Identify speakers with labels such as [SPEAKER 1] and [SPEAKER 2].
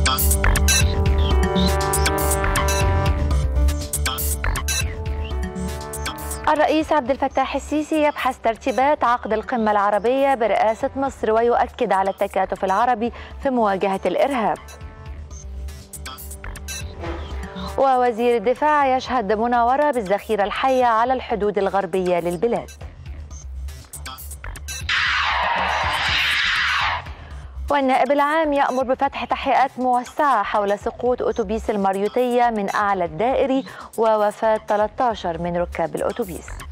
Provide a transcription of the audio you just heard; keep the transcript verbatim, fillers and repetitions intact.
[SPEAKER 1] الرئيس عبد الفتاح السيسي يبحث ترتيبات عقد القمة العربية برئاسة مصر ويؤكد على التكاتف العربي في مواجهة الإرهاب. ووزير الدفاع يشهد مناورة بالذخيرة الحية على الحدود الغربية للبلاد. والنائب العام يأمر بفتح تحقيقات موسعة حول سقوط أتوبيس المريوطية من أعلى الدائري ووفاة ثلاثة عشر من ركاب الأتوبيس.